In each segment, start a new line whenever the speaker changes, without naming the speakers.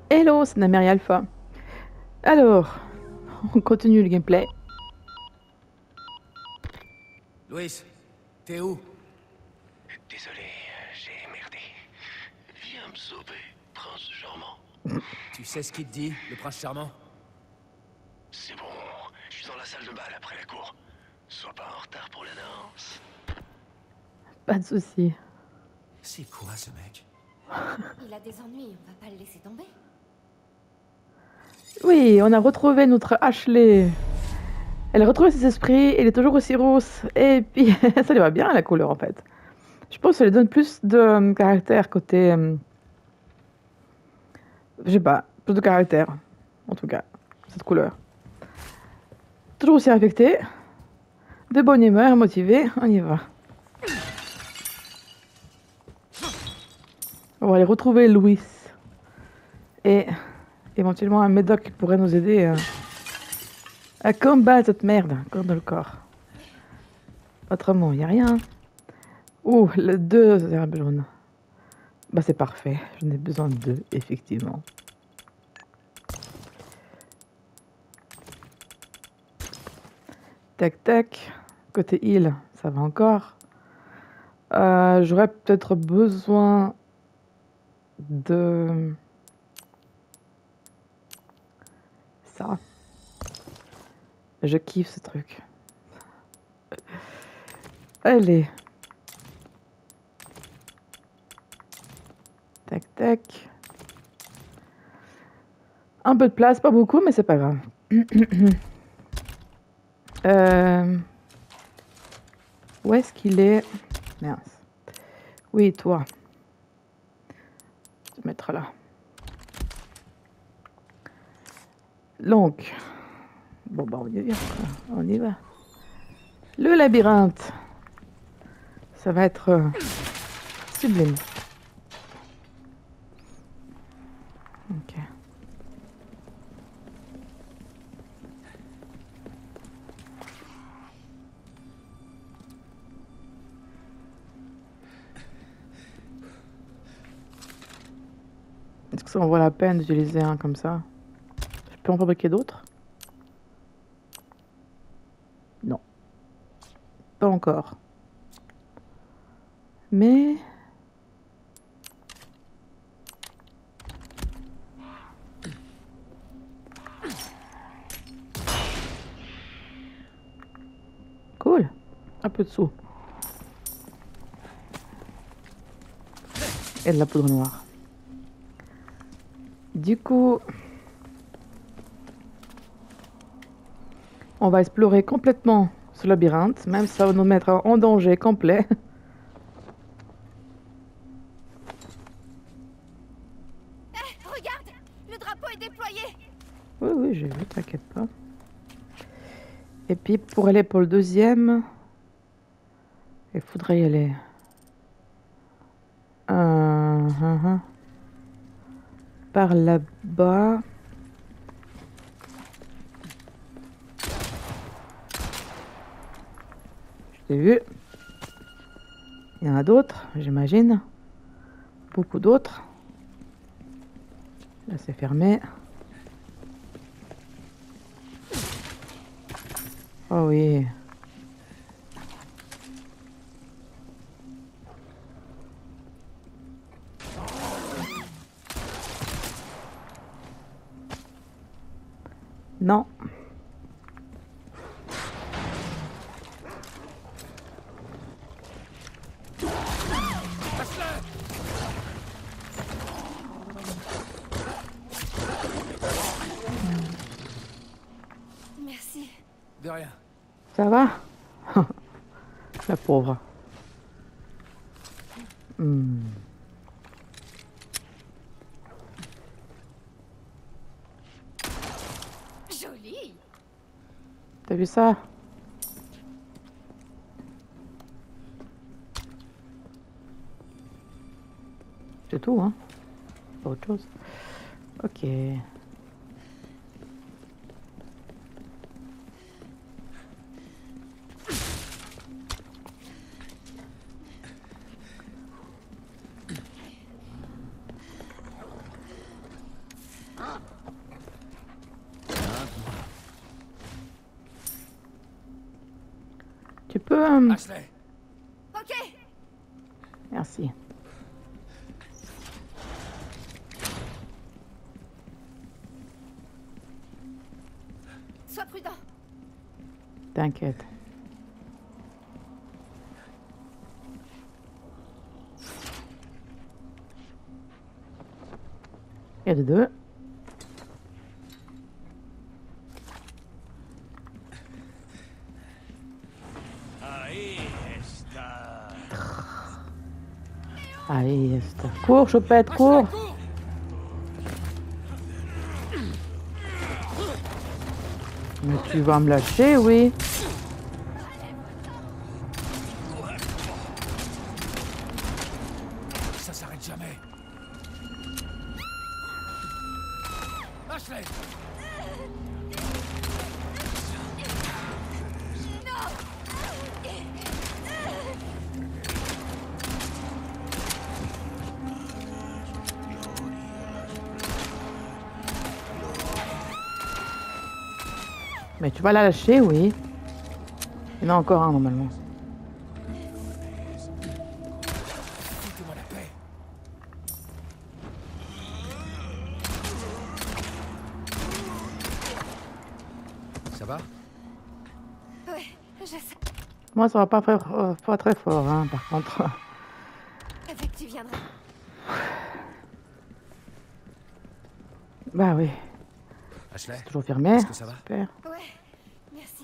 Hello, c'est Nameria Alpha. Alors, on continue le gameplay.
Louis, t'es où?
Désolé, j'ai merdé. Viens me sauver, prince charmant.
Tu sais ce qu'il te dit, le prince charmant?
C'est bon, je suis dans la salle de bal après la cour. Sois pas en retard pour la danse.
Pas de soucis.
C'est quoi ce mec?
Il a des ennuis, on va pas le laisser tomber.
Oui, on a retrouvé notre Ashley. Elle a retrouvé ses esprits, elle est toujours aussi rousse. Et puis, ça lui va bien la couleur en fait. Je pense que ça lui donne plus de caractère côté... je sais pas, plus de caractère. En tout cas, cette couleur. Toujours aussi affectée. De bonne humeur, motivée, on y va. On va aller retrouver Louis. Et éventuellement un médoc qui pourrait nous aider à combattre cette merde encore dans le corps. Autrement, il n'y a rien. Ouh, les deux herbes jaunes. Bah c'est parfait, j'en ai besoin de deux, effectivement. Tac tac. Côté île, ça va encore. J'aurais peut-être besoin de... ça. Je kiffe ce truc. Allez. Tac, tac. Un peu de place, pas beaucoup, mais c'est pas grave. Où est-ce qu'il est? Mince. Oui, toi. Je vais te mettre là. Donc. Bon, bah, on y va. On y va. Le labyrinthe. Ça va être sublime. Ok. Est-ce que ça en vaut la peine d'utiliser un comme ça? Je peux en fabriquer d'autres? Non. Pas encore. Mais... cool. Un peu de sous. Et de la poudre noire. Du coup... on va explorer complètement ce labyrinthe, même si ça va nous mettre en danger complet.
Regarde, le drapeau est déployé.
Oui, oui, j'ai vu, t'inquiète pas. Et puis, pour aller pour le deuxième, il faudrait y aller. Par là-bas. Je t'ai vu. Il y en a d'autres, j'imagine. Beaucoup d'autres. Là, c'est fermé. Oh oui. Non.
Merci.
De rien.
Ça va? La pauvre. Hmm.
Joli.
T'as vu ça? C'est tout, hein? Pas autre chose. Ok. Tu peux...
Ashley.
Ok.
Merci.
Sois prudent.
T'inquiète. Il y a des deux. Allez, cours, Chopette, cours. Mais tu vas me lâcher, oui.
Ça s'arrête jamais. Ashley.
Mais tu vas la lâcher, oui. Il y en a encore un, normalement.
Foutez-moi la paix. Ça va?
Ouais, je sais.
Moi, ça va pas, pas très fort, hein, par contre.
Avec que tu viendras.
Bah oui,
Ashley.
toujours fermé.
Est-ce que ça va?
Super.
Ouais, merci.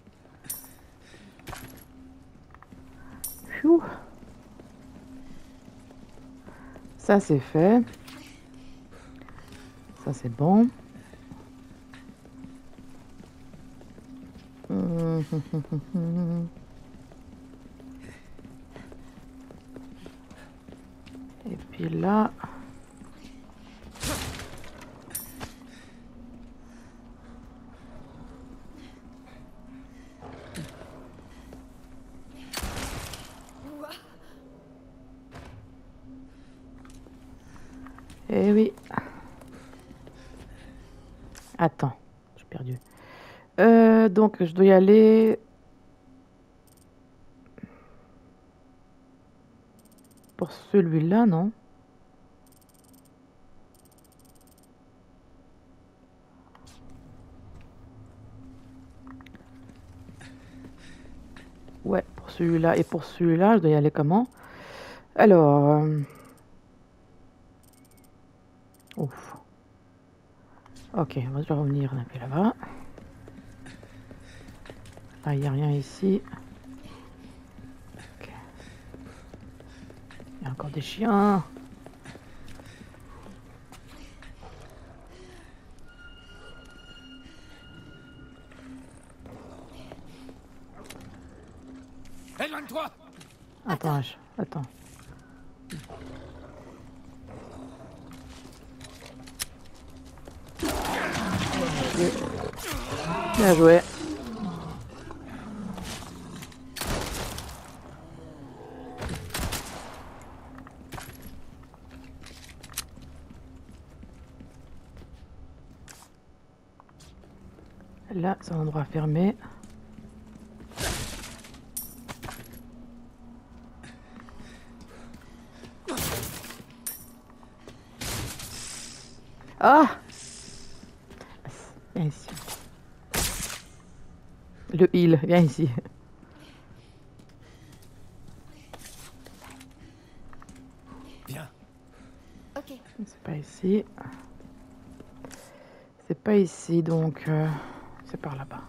Pfiou. Ça, c'est fait. Ça, c'est bon. Et puis là...
Ouah.
Eh oui. Attends, j'ai perdu. Donc, je dois y aller... Pour celui-là, non? Ouais, pour celui-là. Et pour celui-là, je dois y aller comment? Alors... Ouf. Ok, on va déjà revenir un peu là-bas. Là, il n'y a rien ici. Ok. Il y a encore des chiens.
Éloigne-toi!
Attends, attends. Bien joué. Là, c'est un endroit fermé. Ah! Viens ici. Le heal, viens ici.
Viens.
Ok.
C'est pas ici. C'est pas ici, donc c'est par là-bas.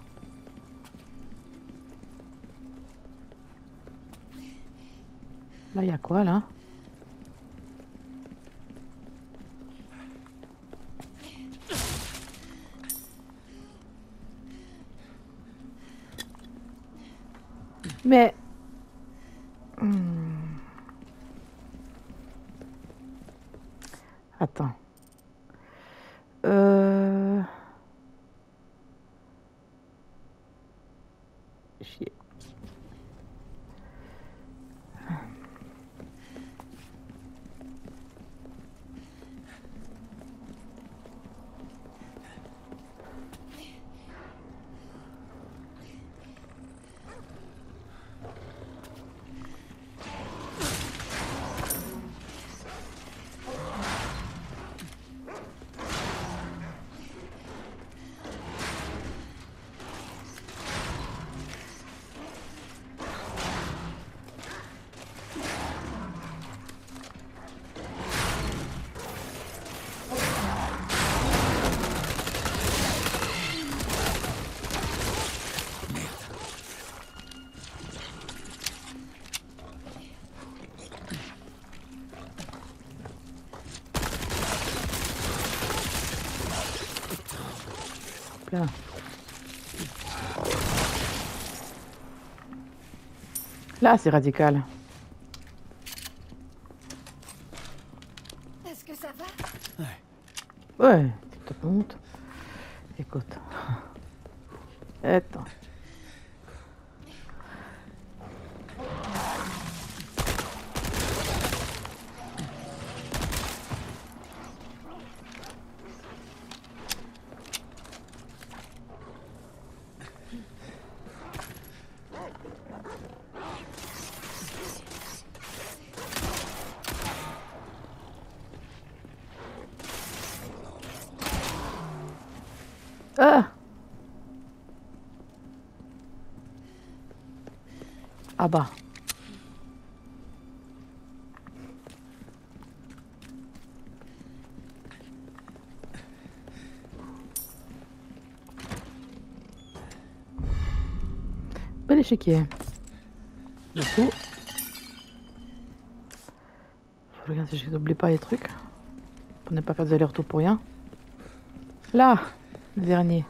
Là, il y a quoi, là? Mais... Attends. Chier. plein. Là, c'est radical.
Est-ce que ça va?
Ouais, tu te montes. Écoute. Attends. Ah! Ah bah. Bel échiquier. Du coup. Je regarde si je n'oublie pas les trucs. Pour ne pas faire des allers-retours pour rien. Là! Le dernier.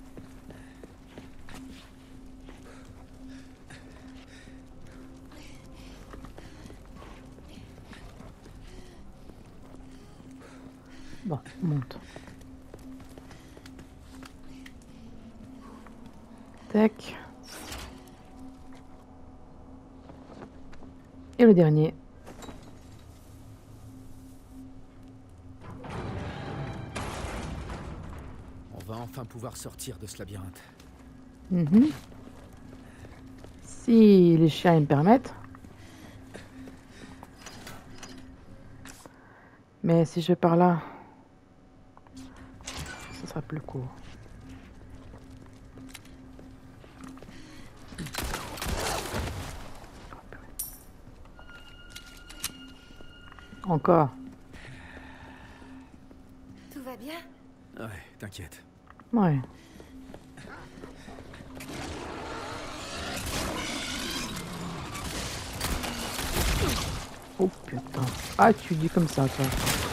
Bon, on monte. Tac. Et le dernier.
On va enfin pouvoir sortir de ce labyrinthe.
Mhm. Si les chiens ils me permettent. Mais si je vais par là, ce sera plus court. Encore.
Tout va bien?
Ouais, t'inquiète.
Ouais. Oh putain. Ah, tu dis comme ça, toi.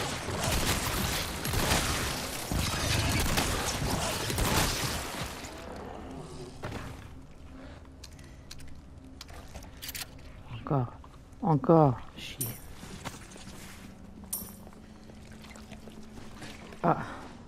Encore. Encore. Chier. Ah.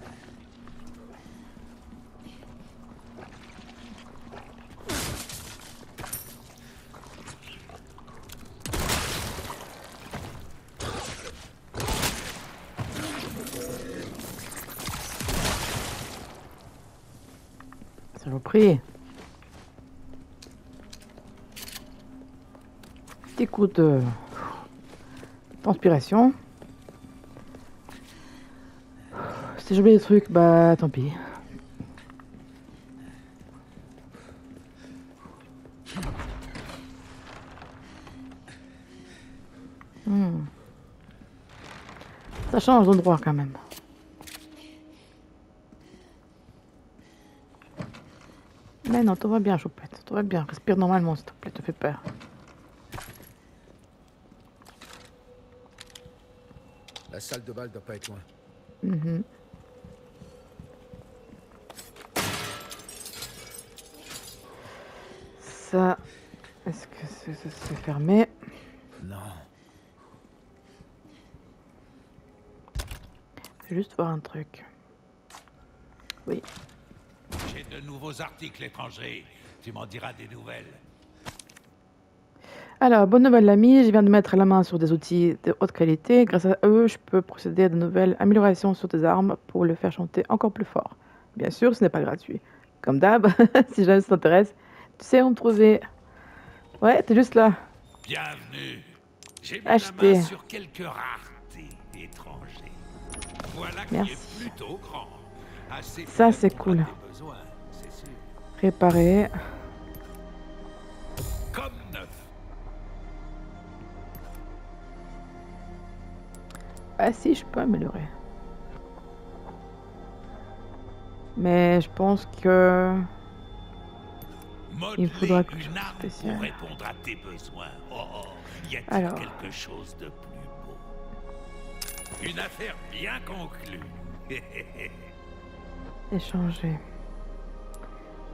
Saloperie. Petit coup de transpiration. Si j'oublie des trucs, bah tant pis. Ça change d'endroit quand même. Mais non, tout va bien, Choupette. Tout va bien. Respire normalement, s'il te plaît. Te fais peur.
La salle de bal doit pas être loin.
Mhm. Ça, est-ce que c'est fermé?
Non.
Je vais juste voir un truc. Oui.
J'ai de nouveaux articles étrangers. Tu m'en diras des nouvelles.
Alors, bonne nouvelle l'ami, je viens de mettre la main sur des outils de haute qualité. Grâce à eux, je peux procéder à de nouvelles améliorations sur tes armes pour le faire chanter encore plus fort. Bien sûr, ce n'est pas gratuit. Comme d'hab, si jamais ça t'intéresse, tu sais où me trouver. Ouais, t'es juste là.
Bienvenue. J'ai mis
Acheter.
la main sur quelques raretés étrangers. Voilà qui
Merci.
est plutôt grand. Assez
Ça,
pour
c'est
répondre à
cool.
tes besoins, c'est sûr.
Réparer.
Comme neuf.
Ah si, je peux améliorer. Mais je pense que...
Modeler
faudra quelque chose
une
de
arme
spécial.
pour répondre à tes besoins. Oh, y a-t-il
Alors.
quelque chose de plus beau? Une affaire bien conclue.
Échanger.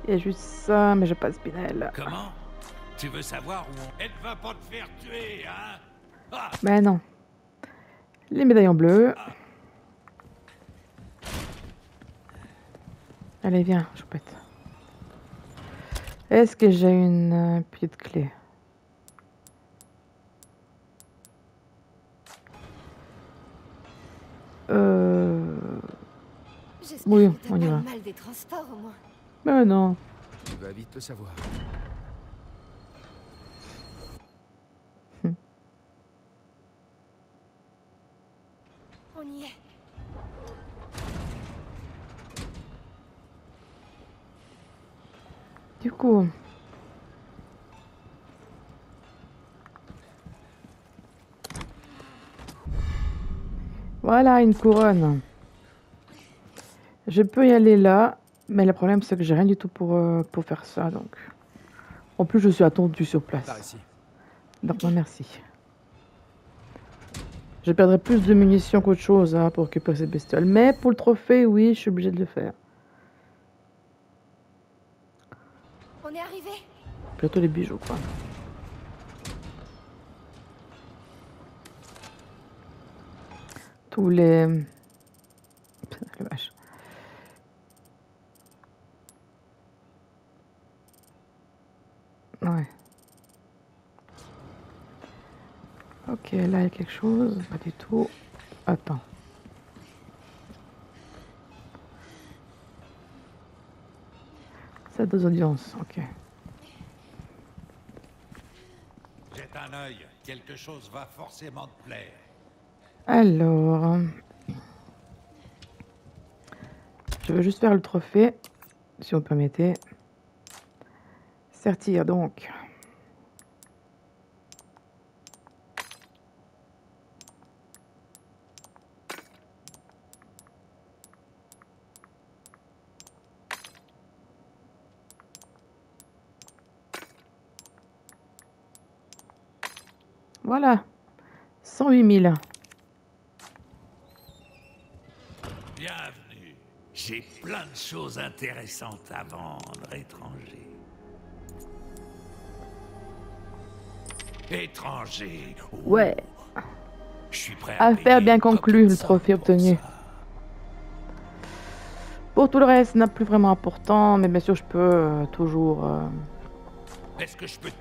Il y a juste ça, mais j'ai pas de spinel.
Comment? Tu veux savoir où on... Elle va pas te faire tuer, hein? Ah!
Ben non. Les médaillons bleus. Allez, viens, choupette. Est-ce que j'ai une petite clé?
J'espère
Oui,
que t'as
on y
pas
va.
le mal des transports au moins.
Ben non.
Tu vas vite le savoir.
On y est.
Du coup... Voilà, une couronne. Je peux y aller là, mais le problème c'est que j'ai rien du tout pour faire ça, donc... En plus, je suis attendu sur
Par
place.
ici.
Donc, non, merci. Je perdrai plus de munitions qu'autre chose hein, pour récupérer cette bestiole. Mais pour le trophée, oui, je suis obligé de le faire.
On est arrivé.
Plutôt les bijoux, quoi. Tous les... Le vache. Ouais. Ok, là, il y a quelque chose. Pas du tout. Attends. C'est 2 audiences, ok.
Jette un œil, quelque chose va forcément te plaire.
Alors... Je veux juste faire le trophée, si vous me permettez. Sertir, donc. Voilà. 108 000.
Bienvenue. J'ai plein de choses intéressantes à vendre, étranger. Étranger. Oh,
Ouais.
je suis prêt à
Affaire
payer
bien
une
conclue,
coquette
le
somme
trophée
pour
obtenu.
ça.
Pour tout le reste, n'est plus vraiment important, mais bien sûr, je peux toujours...
Est-ce que je peux te...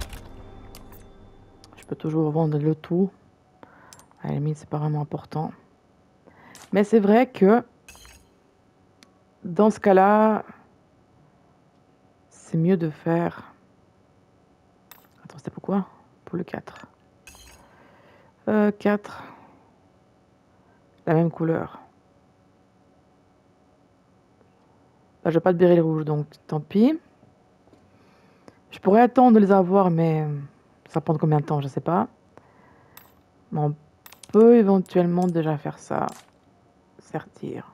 je peux toujours vendre le tout. À la limite, c'est pas vraiment important. Mais c'est vrai que... Dans ce cas-là... C'est mieux de faire... Attends, c'était pourquoi? Pour le 4. 4. La même couleur. Là, je vais pas de béret rouge, donc tant pis. Je pourrais attendre de les avoir, mais ça prend combien de temps, je sais pas. Mais on peut éventuellement déjà faire ça. Sertir.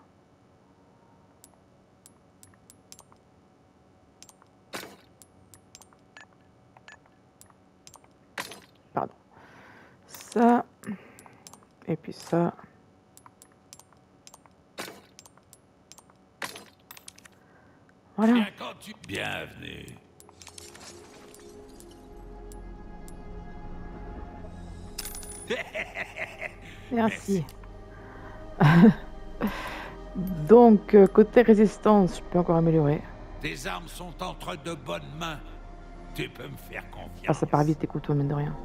Pardon. Ça. Et puis ça. Voilà.
Bien quand tu... Bienvenue.
Merci. Donc, côté résistance, je peux encore améliorer.
Tes armes sont entre de bonnes mains. Tu peux me faire confiance.
Ah, ça part vite, écoute, mine de rien.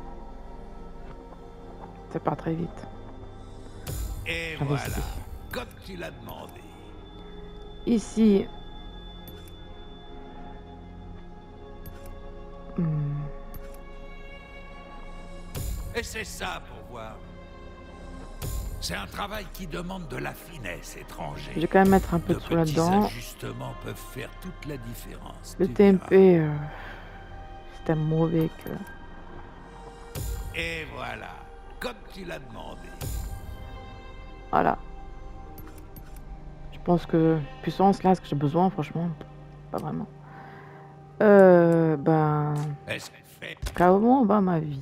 Ça part très vite.
Et
Investi.
voilà, comme tu l'as demandé.
Ici. Hmm.
Et c'est ça pour voir. C'est un travail qui demande de la finesse, étranger.
Je vais quand même mettre un peu de
De
sous
petits
là-dedans.
ajustements peuvent faire toute la différence.
Le
tu
TMP,
verras.
c'est un mauvais que...
Et voilà, comme tu l'as demandé.
Voilà. Je pense que puissance, là, ce que j'ai besoin, franchement, pas vraiment. Ben...
Est-ce que fait
Comment va ma vie?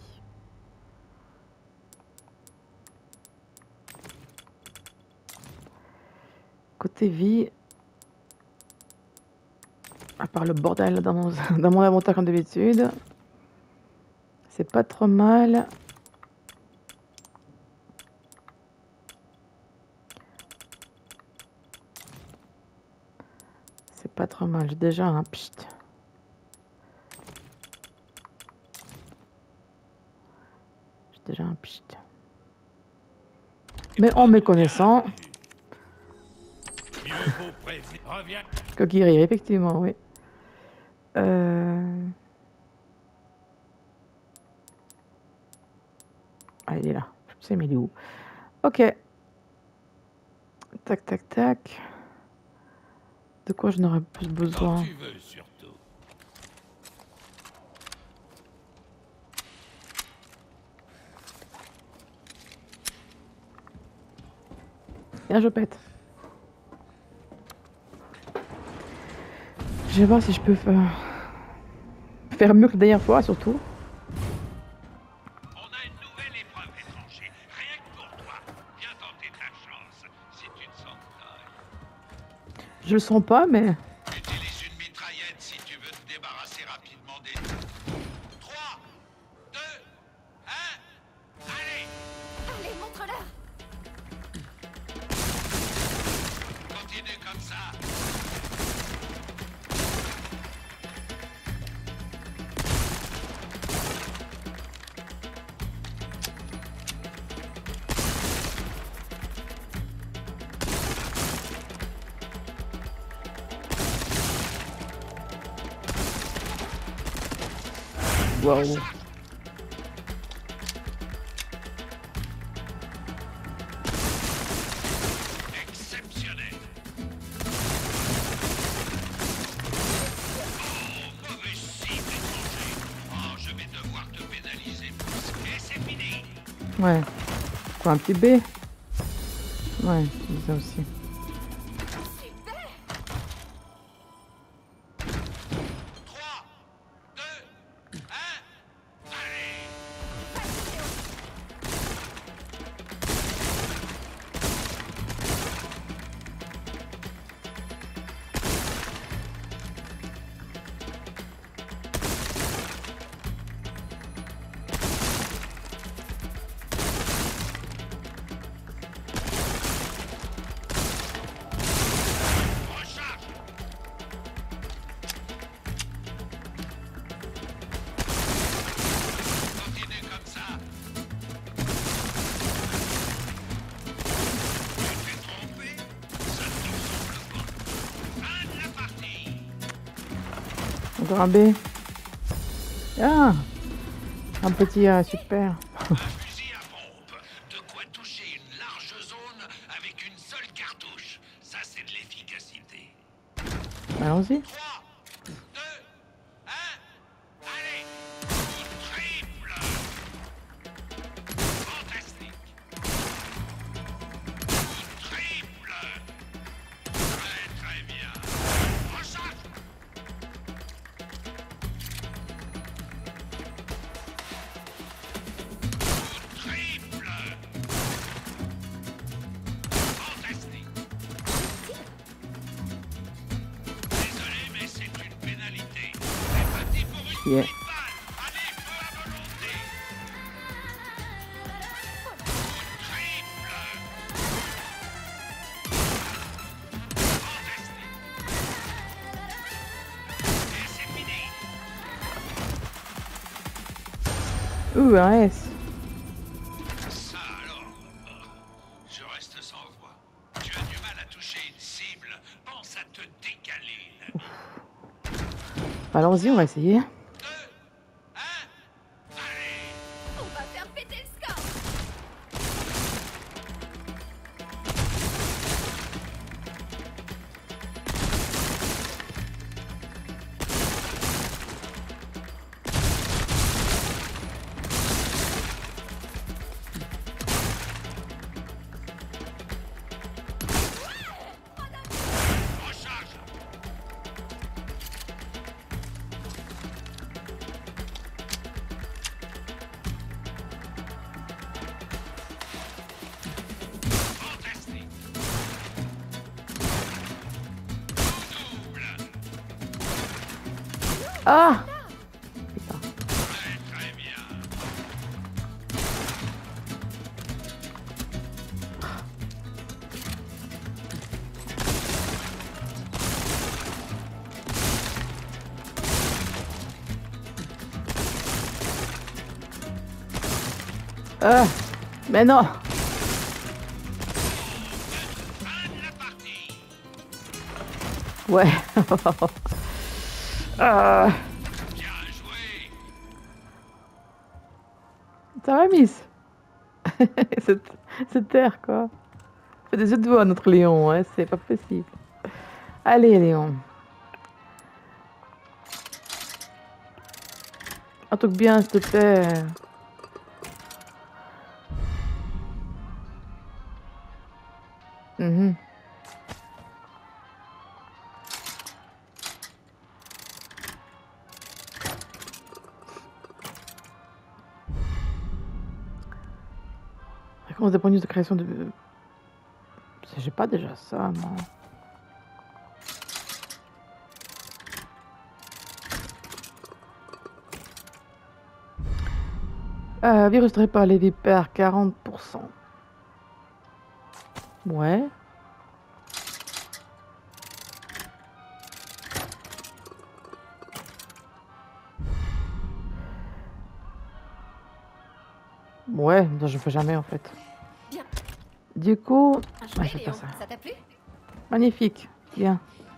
Côté vie... À part le bordel dans dans mon inventaire comme d'habitude. C'est pas trop mal. C'est pas trop mal. J'ai déjà un pchit. J'ai déjà un pchit. Mais en méconnaissant.
Mieux vaut prévenir. Reviens.
Coquille rire, effectivement, oui. Ah, il est là. Je sais, mais il est où? Ok. Tac, tac, tac. De quoi je n'aurais plus
Quand
besoin?
tu veux, surtout.
Bien, je pète. Je vais voir si je peux faire mieux que la dernière fois, surtout.
On a une nouvelle épreuve, étranger. Rien que pour toi. Viens tenter ta chance. Si tu te sens taille.
Je le sens pas, mais...
Utilise une mitraillette si tu veux te débarrasser rapidement des... 3, 2, 1, allez!
Allez, montre-leur.
Continue comme ça.
Waouh.
Exceptionnel. Oh, mauvais cible, étranger. Oh, je vais devoir te pénaliser. Et c'est fini.
Ouais. Quoi, un petit B? Ouais, c'est ça aussi.
Super.
3, 2, 1, allez! Recharge! Continue comme ça. Tu t'es trompé? Ça ne te ressemble pas. Fin de la partie.
Encore un B. Ah! Un petit super.
Un fusil à pompe. De quoi toucher une large zone avec une seule cartouche. Ça, c'est de l'efficacité.
Allons-y.
3, 2, 1, allez! Coup triple! Fantastique! Coup triple! Très, très bien. Recharge! Coup triple! Fantastique! Désolé, mais c'est une pénalité. C'est parti pour une
Yeah.
petite balle. Allez, feu à volonté. Triple. Fantastique. Et c'est fini.
Un S.
Ça alors, je reste sans voix. Tu as du mal à toucher une cible. Pense à te décaler.
Allons-y, on va essayer.
2, 1, allez!
On va faire péter le score.
Recharge!
Ah! Putain.
Très bien.
Ah! Mais non!
Fin de la partie.
Ouais. Ah.
Bien joué.
Ça va, Miss? cette terre, quoi. Fait des yeux de voix, notre Léon, hein, c'est pas possible. Allez, Léon. Un truc bien, s'il te plaît. Mhm. Récompense des bonus de création de... J'ai pas déjà ça, non. Virus par les vipères, 40%. Ouais. Ouais, ça, je fais jamais en fait.
Bien.
Du coup,
Un
ouais,
jouet,
je fais pas
Léon.
ça.
Ça t'a plu?
Magnifique, bien.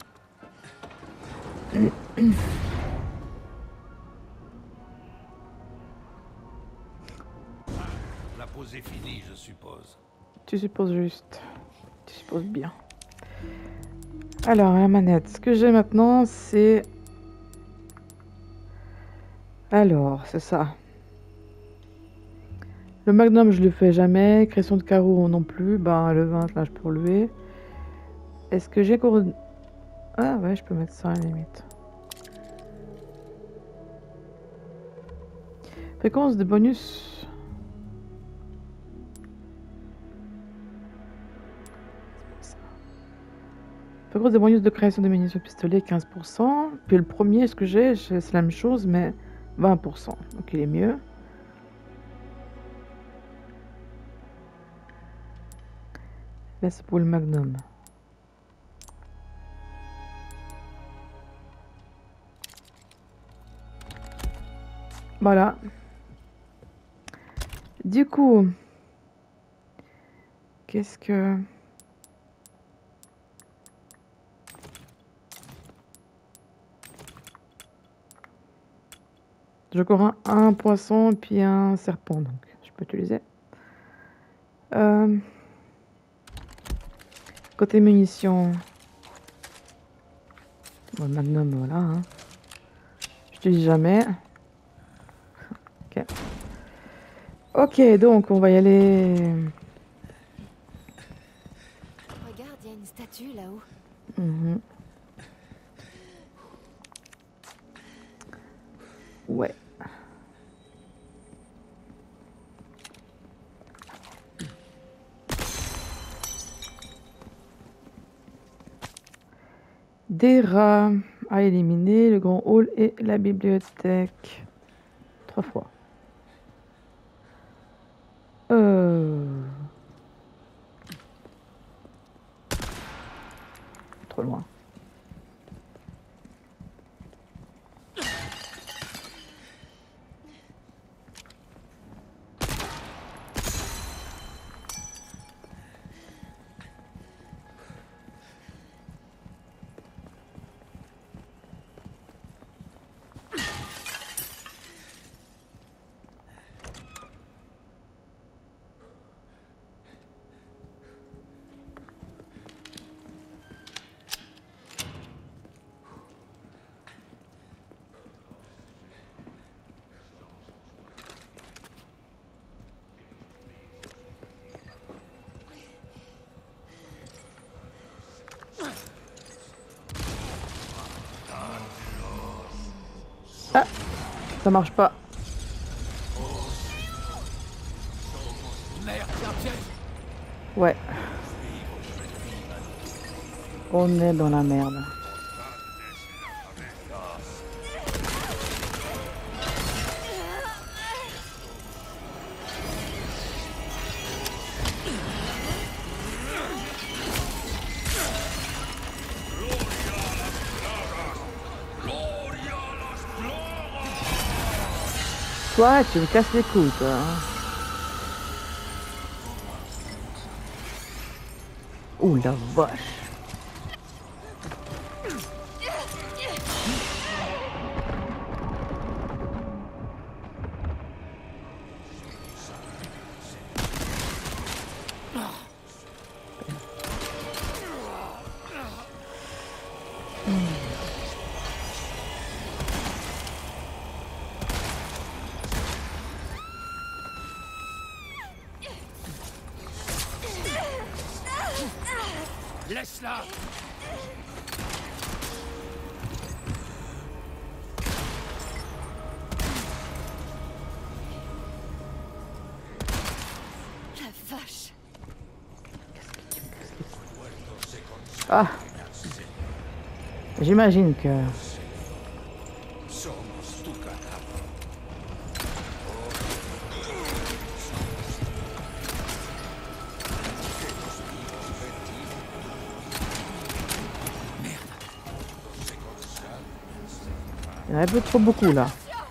La pause est finie, je suppose.
Tu supposes juste. Tu supposes bien. Alors, la manette. Ce que j'ai maintenant, c'est... Alors, c'est ça. Le magnum, je le fais jamais. Création de carreaux non plus. Ben, le 20, là, je peux relever. Est-ce que j'ai... Ah ouais, je peux mettre ça à la limite. Fréquence de bonus. Fréquence de bonus de création de munitions pistolet, 15%. Puis le premier, ce que j'ai, c'est la même chose, mais 20%. Donc il est mieux. Là, c'est pour le magnum. Voilà. Du coup, qu'est-ce que... J'ai encore un poisson et puis un serpent, donc je peux utiliser. Côté munitions. Bon, magnum, voilà. Hein. J'utilise jamais. Ok. Ok, donc on va y aller.
Regarde, il y a une statue là-haut.
Mhm. Ouais. Des rats à éliminer, le grand hall et la bibliothèque. 3 fois. Trop loin. Ah, ça marche pas.
Merde, tiens, tiens.
Ouais. On est dans la merde. Toi, tu me casses les couilles, toi. Hein. Ouh la vache.
Laisse-la!
La vache.
Ah. J'imagine que... Il y en a un peu trop beaucoup là.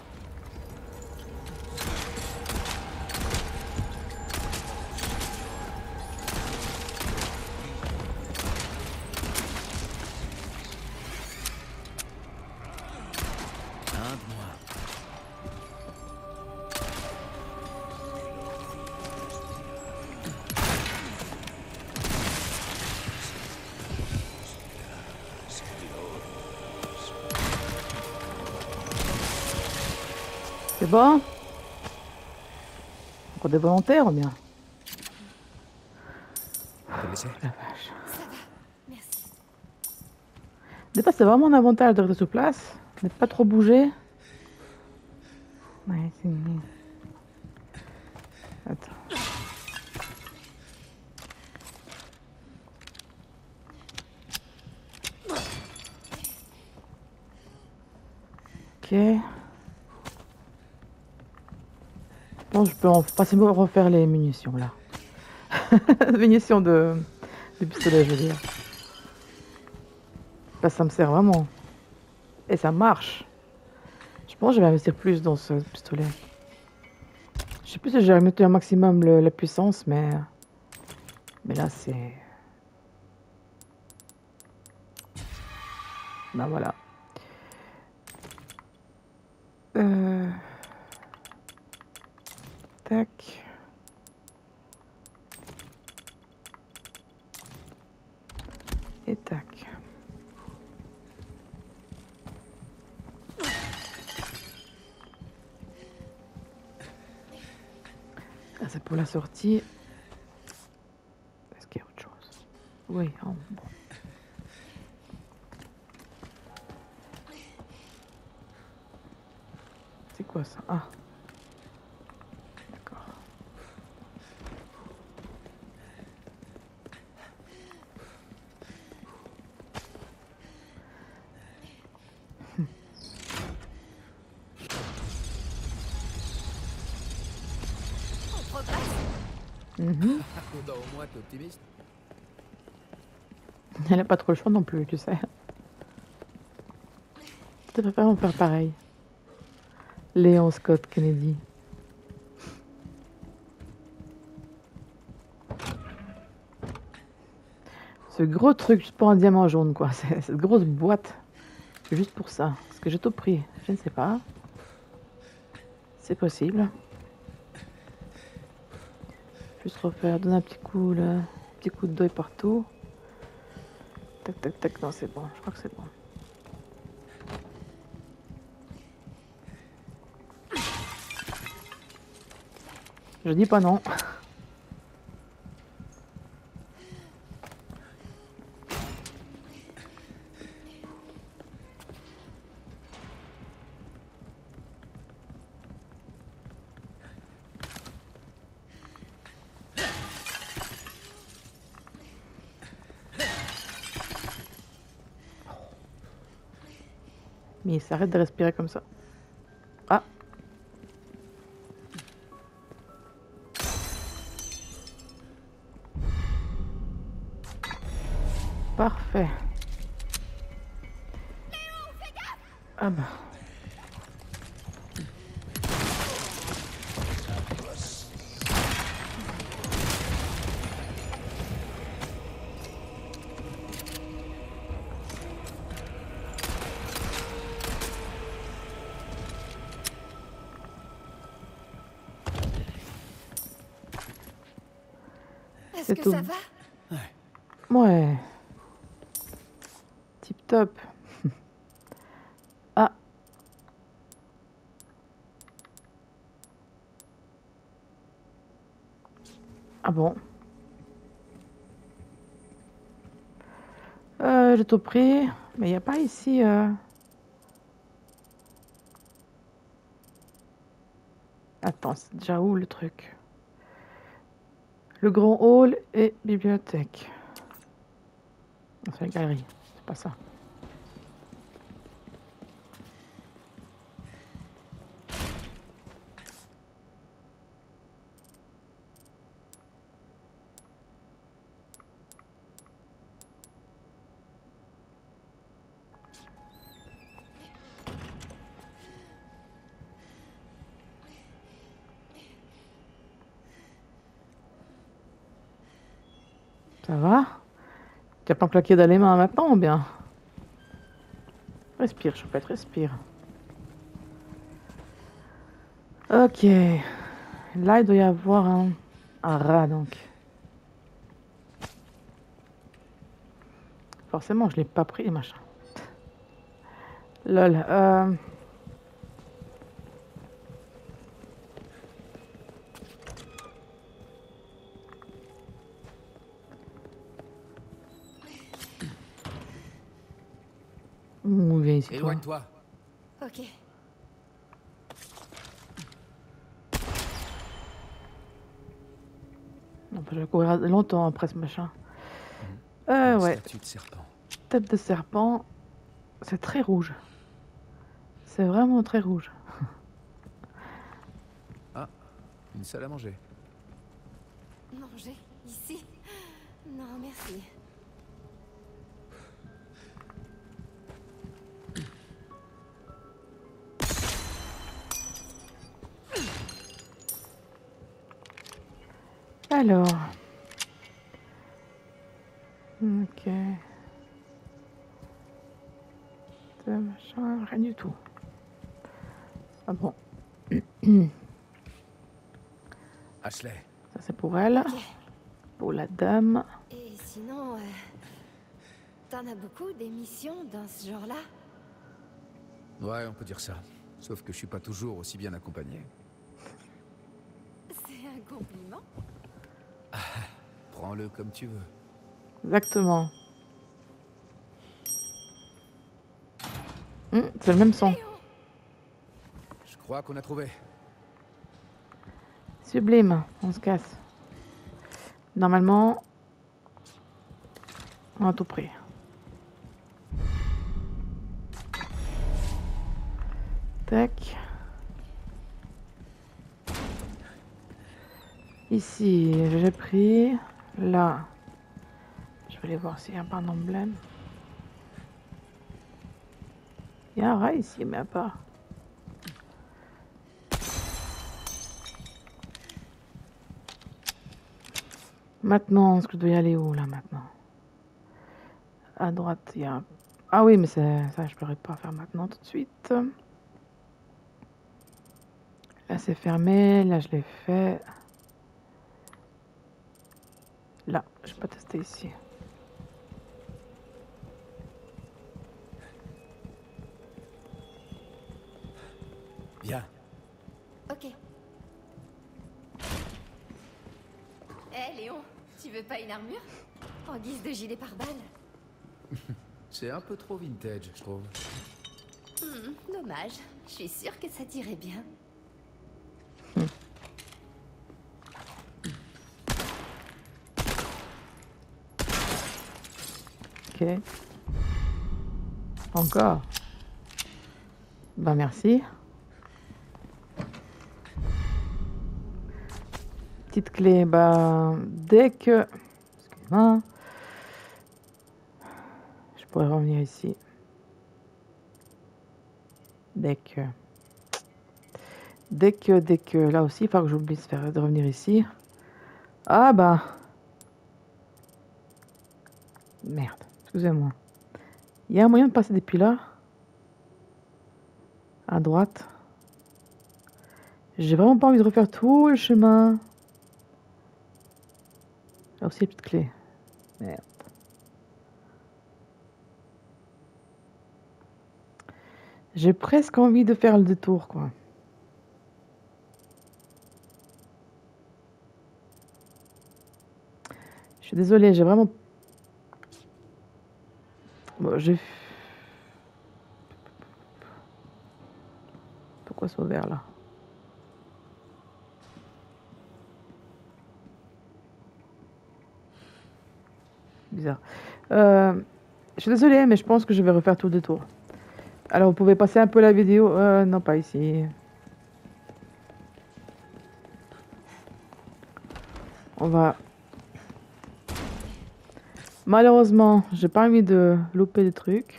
C'est bon? Encore des volontaires ou bien?
Te laisser?
La vache.
Ça va. Merci.
Des fois, c'est vraiment un avantage de rester sur place, de ne pas trop bouger. Ouais, c'est... Attends. Ok. Bon, je peux en passer refaire les munitions là. Munitions de pistolet, je veux dire. Là, ça me sert vraiment. Et ça marche. Je pense que je vais investir plus dans ce pistolet. Je sais plus si j'ai remettre un maximum la puissance, mais là c'est... Ben voilà. Tac. Et tac. Ah, c'est pour la sortie. Est-ce qu'il y a autre chose? Oui, oh, bon. C'est quoi ça? Ah. D'accord.
On progresse.
Mhm.
On doit au moins être optimiste.
Elle n'a pas trop le choix non plus, tu sais. Je préfère en faire pareil. Léon Scott Kennedy. Ce gros truc juste pour un diamant jaune, quoi. Cette grosse boîte. C'est juste pour ça. Est-ce que j'ai tout pris? Je ne sais pas. C'est possible. Juste refaire, donner un petit coup là. Petit coup de doigt partout. Tac, tac, tac. Non, c'est bon. Je crois que c'est bon. Je dis pas non. Mais il s'arrête de respirer comme ça. Ah. Parfait. Ah bah.
Est-ce
C'est
que
tout.
ça va?
Ouais. Tip top. Ah. Ah bon. J'ai tout pris. Mais il n'y a pas ici... Attends, c'est déjà où le truc? Le grand hall et bibliothèque. Non, c'est la galerie, c'est pas ça. Ça va? Tu as pas claqué dans les mains maintenant ou bien? Respire, Choupette, respire. Ok. Là, il doit y avoir un rat, donc. Forcément, je l'ai pas pris, machin. Lol. Viens ici, toi.
Éloigne-toi.
Ok.
Non, je vais courir longtemps après ce machin.
Une
Ouais.
statue de serpent.
Tête de serpent. C'est très rouge. C'est vraiment très rouge.
Ah, une salle à manger.
Manger ici? Non, merci.
Alors. Ok. Ce machin, rien du tout. Ah bon.
Ashley,
Ça c'est pour elle.
Ok.
Pour la dame.
Et sinon, t'en as beaucoup des missions dans ce genre-là?
ouais, on peut dire ça. Sauf que je suis pas toujours aussi bien accompagné.
C'est un compliment?
Prends-le comme tu veux.
Exactement. C'est le même son.
Je crois qu'on a trouvé.
Sublime. On se casse. Normalement, on a tout pris. Tac. Ici, j'ai pris. Là, je vais aller voir s'il n'y a pas un emblème. Il y a un rat ici, mais à part. Maintenant, est-ce que je dois y aller où là maintenant? À droite, il y a... Ah oui, mais ça, je ne pourrais pas faire maintenant tout de suite. Là, c'est fermé. Là, je l'ai fait. Là, je vais pas tester ici.
Viens.
Ok. Hé, Léon, tu veux pas une armure? En guise de gilet pare-balles?
C'est un peu trop vintage, je trouve.
Dommage. Je suis sûre que ça t'irait bien.
Ok. Encore. Bah merci. Petite clé. Bah dès que... Excuse-moi. Je pourrais revenir ici. Dès que... Là aussi, il faut que j'oublie de revenir ici. Ah bah... Merde. Excusez-moi. Il y a un moyen de passer depuis là? À droite. J'ai vraiment pas envie de refaire tout le chemin. Là aussi, petite clé. Merde. J'ai presque envie de faire le détour, quoi. Je suis désolée, j'ai vraiment... Bon, j'ai... Pourquoi c'est ouvert, là? Bizarre. Je suis désolée, mais je pense que je vais refaire tout le détour. Alors, vous pouvez passer un peu la vidéo. Non, pas ici. On va... Malheureusement, j'ai pas envie de louper des trucs.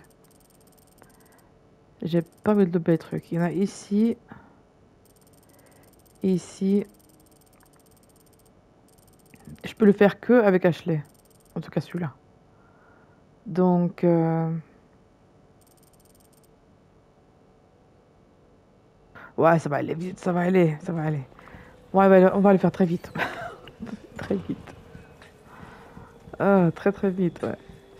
J'ai pas envie de louper des trucs. Il y en a ici. Ici. Je peux le faire que avec Ashley. En tout cas, celui-là. Donc... Ouais, ça va aller vite, ça va aller, ça va aller. Ouais, on va le faire très vite. Très vite. Ah, très très vite, ouais.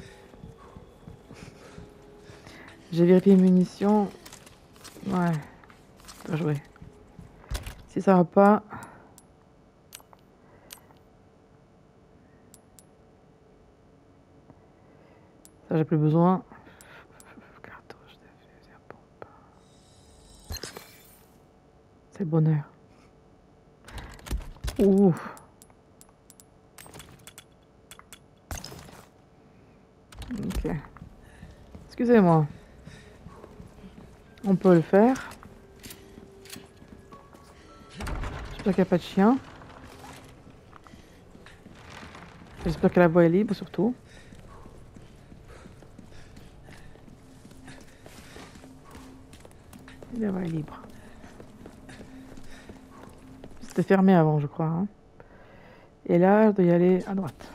J'ai vérifié les munitions. Ouais. Pas jouer. Si ça va pas... Ça, j'ai plus besoin. Cartouche de fusil à pompe. C'est le bonheur. Ouh. Ok. Excusez-moi. On peut le faire. J'espère qu'il n'y a pas de chien. J'espère que la voie est libre surtout. La voie est libre. C'était fermé avant, je crois. Hein. Et là, je dois y aller à droite.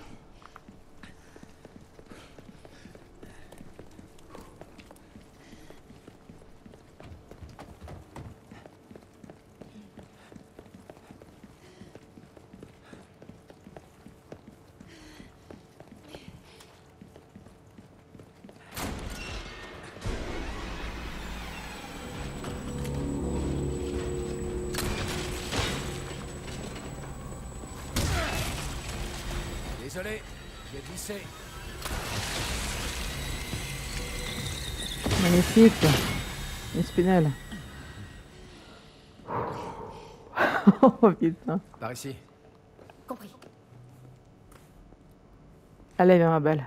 Désolé, j'ai glissé.
Magnifique. Une spinelle. Oh putain.
Par ici.
Compris.
Allez, viens ma belle.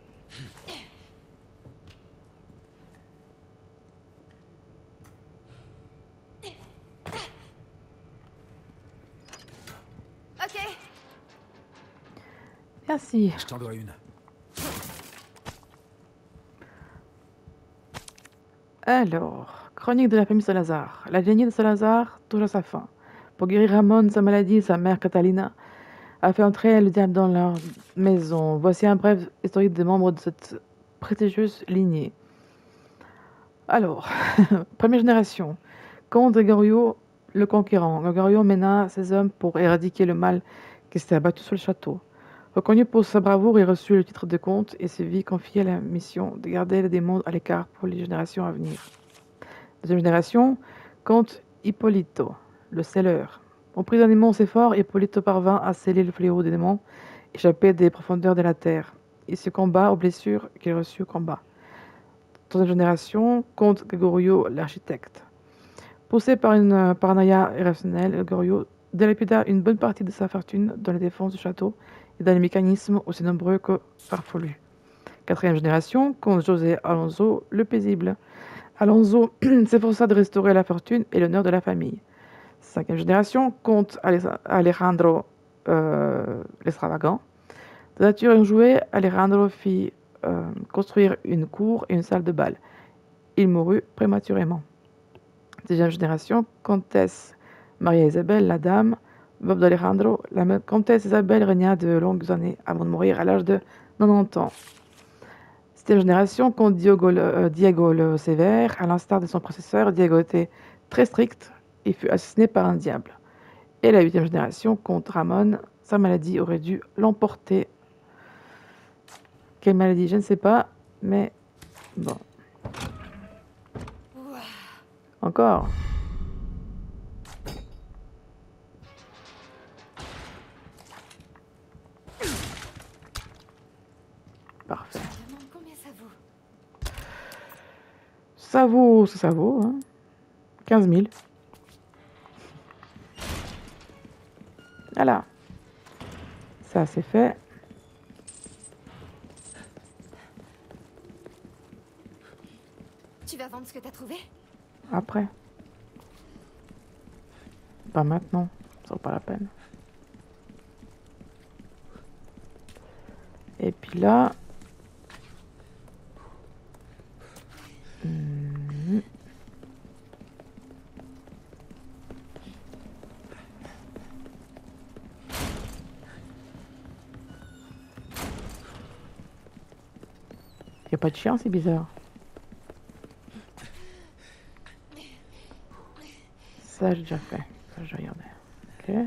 Ok.
Merci.
Je t'en dois une.
Alors, chronique de la famille Salazar. La lignée de Salazar touche à sa fin. Pour guérir Ramon de sa maladie, sa mère Catalina a fait entrer le diable dans leur maison. Voici un bref historique des membres de cette prestigieuse lignée. Alors, première génération. Comte Gregorio le Conquérant. Gregorio mena ses hommes pour éradiquer le mal qui s'était abattu sur le château. Reconnu pour sa bravoure, il reçut le titre de comte et se vit confier la mission de garder les démons à l'écart pour les générations à venir. Deuxième génération, comte Hippolito, le scelleur. Emprisonné Montséfort, Hippolito parvint à sceller le fléau des démons, échappé des profondeurs de la terre. Il se combat aux blessures qu'il reçut au combat. Troisième génération, comte Gregorio l'architecte. Poussé par une paranoïa irrationnelle, Gregorio dilapida une bonne partie de sa fortune dans la défense du château et dans les mécanismes aussi nombreux que farfelus. Quatrième génération, comte José Alonso le paisible. Alonso s'efforça de restaurer la fortune et l'honneur de la famille. Cinquième génération, comte Alejandro l'extravagant. De nature enjouée, Alejandro fit construire une cour et une salle de bal. Il mourut prématurément. Sixième génération, comtesse Maria Isabelle, la dame, veuve d'Alejandro. La comtesse Isabelle régna de longues années avant de mourir à l'âge de 90 ans. Septième génération, comte Diego le Sévère. À l'instar de son prédécesseur, Diego était très strict et fut assassiné par un diable. Et la huitième génération, comte Ramon, sa maladie aurait dû l'emporter Quelle maladie, je ne sais pas, mais bon. Encore. Parfait.
Je me demande combien ça vaut.
Ça vaut, ça vaut, hein. 15 000. Voilà. Ça, c'est fait.
Tu vas vendre ce que t'as trouvé?
Après. Pas maintenant. Ça vaut pas la peine. Et puis là... Y a pas de chien, c'est bizarre. Ça, j'ai déjà fait. Ça, je regardais. Ok.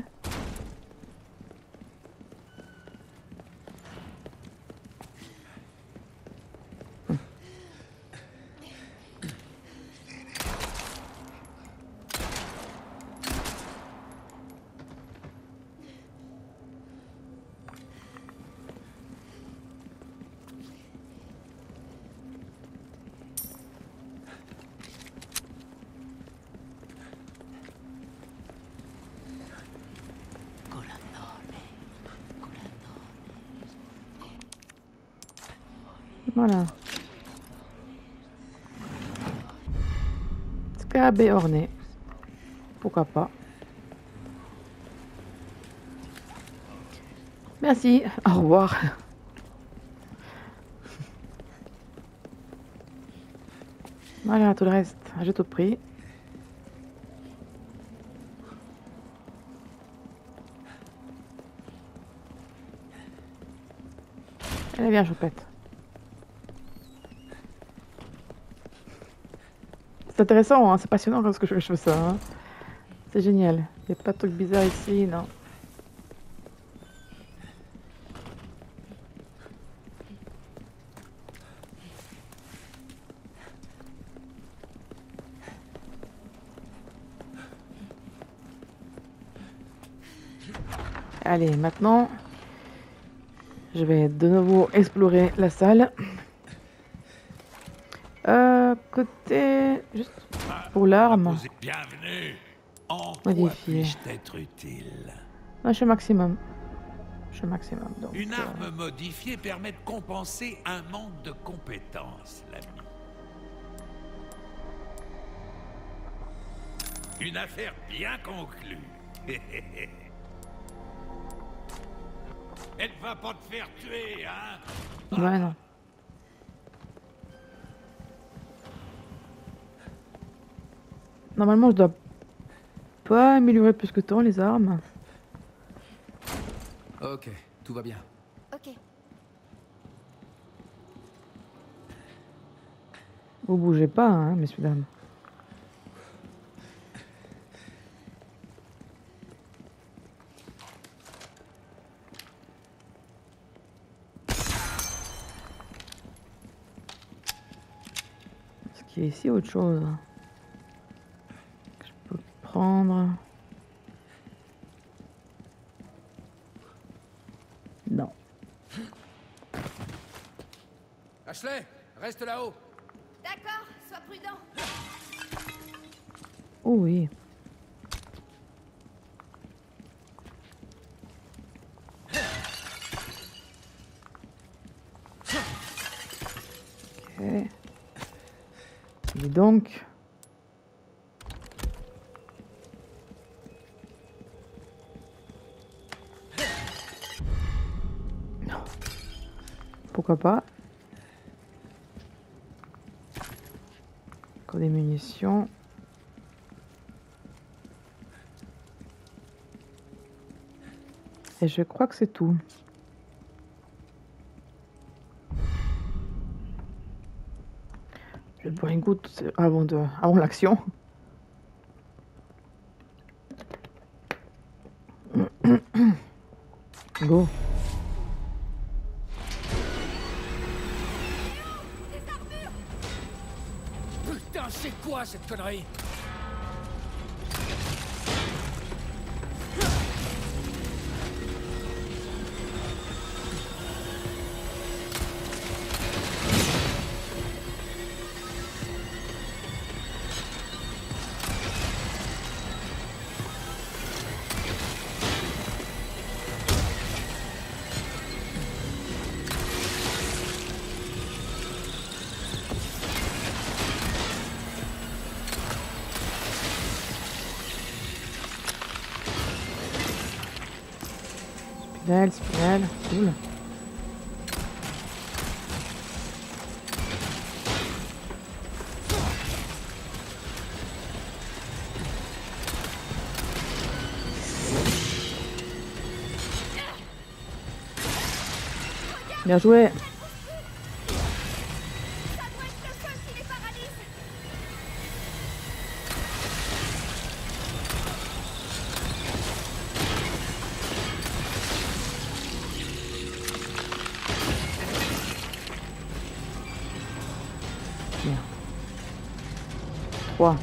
Voilà. Scarabée orné. Pourquoi pas. Merci. Au revoir. Voilà, tout le reste, j'ai tout pris. Elle est bien choupette. C'est intéressant, hein, c'est passionnant quand je fais ça. Hein. C'est génial. Il n'y a pas de trucs bizarres ici, non. Allez, maintenant, je vais de nouveau explorer la salle. Côté... Juste pour l'arme.
Bienvenue. En quoi
Modifier.
puis-je être utile?
Ah, je suis maximum. Je suis maximum, donc...
Une arme modifiée permet de compenser un manque de compétences, l'ami. Une affaire bien conclue. Elle va pas te faire tuer, hein?
Ouais, non. Normalement, je dois pas améliorer plus que tant les armes.
Ok, tout va bien.
Ok.
Vous bougez pas, hein, messieurs, dames. Ce qui est ici autre chose. Que je peux prendre. Non.
Ashley, reste là-haut.
D'accord, sois prudent.
Oh oui. Ok. Et donc... Non. Pourquoi pas? Encore des munitions. Et je crois que c'est tout. Je vais boire une goutte avant l'action. Go.
Putain, c'est quoi cette connerie?
Spinel, cool. Bien joué.
Ça doit être le feu qui les paralyse.
Bien. 3.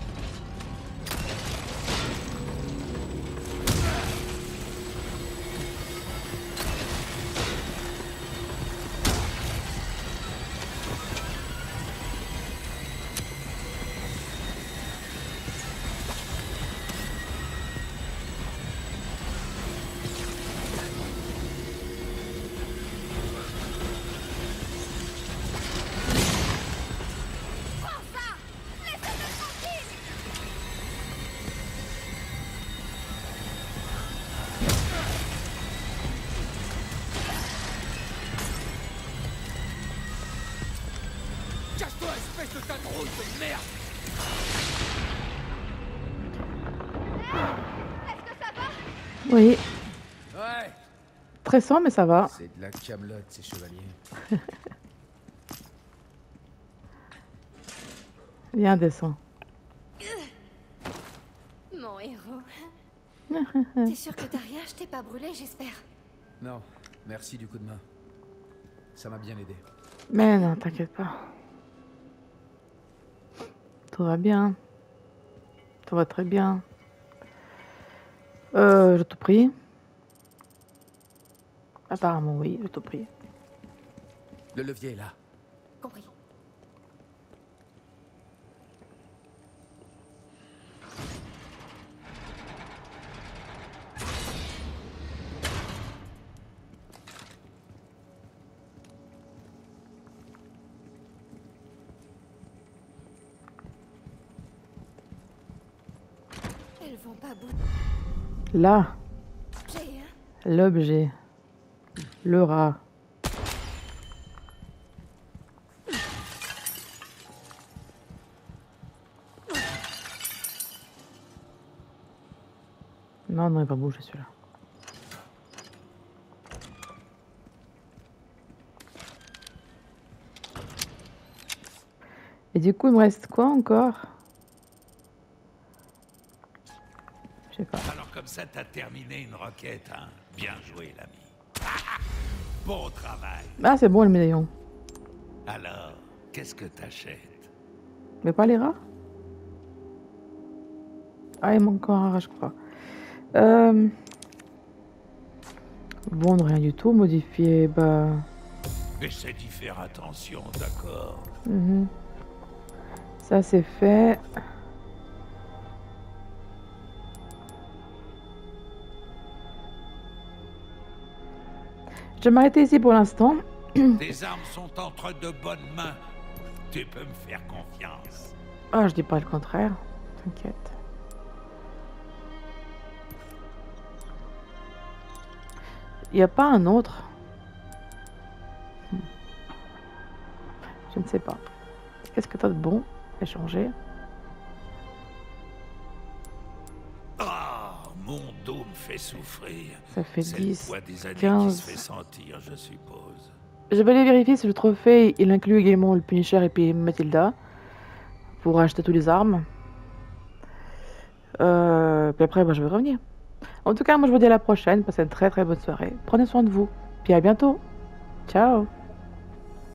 Casse-toi, espèce de tas de rouille de merde!
Est-ce que ça va?
Oui.
Ouais,
Stressant, mais ça va.
c'est de la camelote, ces chevaliers.
Viens, descends.
Mon héros. T'es sûr que t'as rien? Je t'ai pas brûlé, j'espère.
Non, merci du coup de main. Ça m'a bien aidé.
Mais non, t'inquiète pas. Tout va bien. Tout va très bien. Je te prie. Apparemment, oui, je te prie.
Le levier est là.
Compris. Elles vont pas bouger,
Là,
hein?
l'objet. Le rat. Non, non, il va bouger celui-là. Et du coup, il me reste quoi encore? Je sais pas.
Alors comme ça, t'as terminé une requête, hein? Bien joué, l'ami. Bon travail.
Ah, c'est bon le médaillon.
Alors, qu'est-ce que t'achètes?
Mais pas les rats? Ah, il manque encore un rat, je crois. Bon, rien du tout. Modifier, bah...
Essaie d'y faire attention, d'accord?
mhm. Ça, c'est fait. Je vais m'arrêter ici pour l'instant.
Tes armes sont entre de bonnes mains. Tu peux me faire confiance.
Ah, je dis pas le contraire. T'inquiète. Il n'y a pas un autre? Je ne sais pas. Qu'est-ce que t'as de bon à changer?
Ah, mon dos me fait souffrir.
Ça fait
C'est le
10,
poids des années qui
15.
se fait sentir, je suppose.
Je vais aller vérifier si le trophée il inclut également le Punisher et puis Mathilda pour acheter toutes les armes. Puis après, bah, je vais revenir. En tout cas, moi je vous dis à la prochaine. Passez une très très bonne soirée. Prenez soin de vous. Puis à bientôt. Ciao.